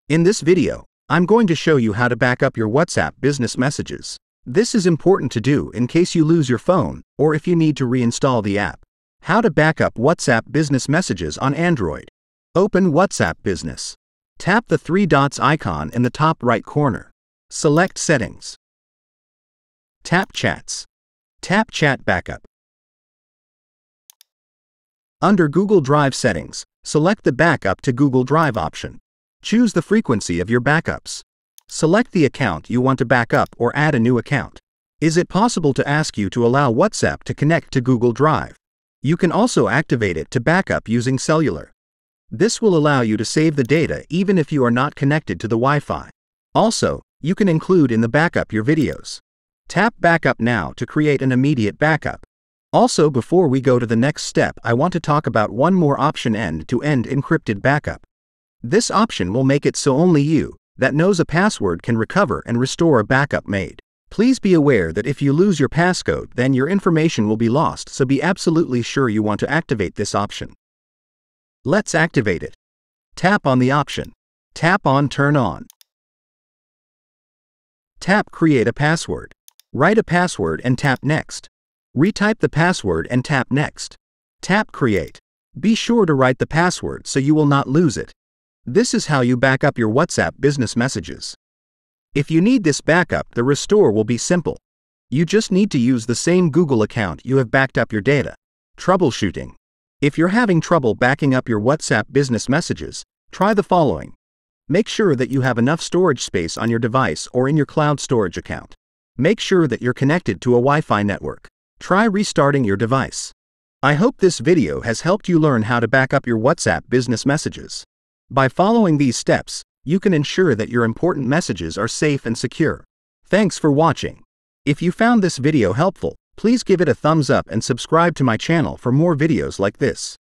In this video, I'm going to show you how to back up your WhatsApp business messages. This is important to do in case you lose your phone or if you need to reinstall the app. How to back up WhatsApp business messages on Android. Open WhatsApp Business. Tap the three dots icon in the top right corner. Select Settings. Tap Chats. Tap Chat Backup. Under Google Drive Settings, select the Backup to Google Drive option. Choose the frequency of your backups. Select the account you want to back up or add a new account. Is it possible to ask you to allow WhatsApp to connect to Google Drive? You can also activate it to backup using cellular. This will allow you to save the data even if you are not connected to the Wi-Fi. Also, you can include in the backup your videos. Tap Backup Now to create an immediate backup. Also, before we go to the next step, I want to talk about one more option: end-to-end encrypted backup. This option will make it so only you, that knows a password, can recover and restore a backup made. Please be aware that if you lose your passcode, then your information will be lost, so be absolutely sure you want to activate this option. Let's activate it. Tap on the option. Tap on Turn On. Tap Create a Password. Write a password and tap Next. Retype the password and tap Next. Tap Create. Be sure to write the password so you will not lose it. This is how you back up your WhatsApp business messages. If you need this backup, the restore will be simple. You just need to use the same Google account you have backed up your data. Troubleshooting. If you're having trouble backing up your WhatsApp business messages, try the following. Make sure that you have enough storage space on your device or in your cloud storage account. Make sure that you're connected to a Wi-Fi network. Try restarting your device. I hope this video has helped you learn how to back up your WhatsApp business messages. By following these steps, you can ensure that your important messages are safe and secure. Thanks for watching. If you found this video helpful, please give it a thumbs up and subscribe to my channel for more videos like this.